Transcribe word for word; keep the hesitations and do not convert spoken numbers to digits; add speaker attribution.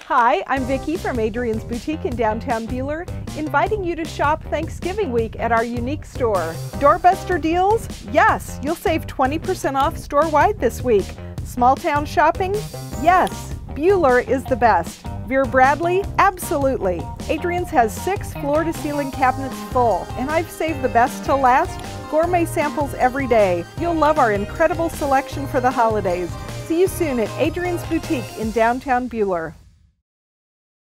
Speaker 1: Hi, I'm Vicki from Adrians Boutique in downtown Buhler, inviting you to shop Thanksgiving week at our unique store. Doorbuster deals? Yes, you'll save twenty percent off store-wide this week. Small town shopping? Yes, Buhler is the best. Veer Bradley? Absolutely. Adrians has six floor-to-ceiling cabinets full, and I've saved the best till last. Gourmet samples every day. You'll love our incredible selection for the holidays. See you soon at Adrians Boutique in downtown Buhler.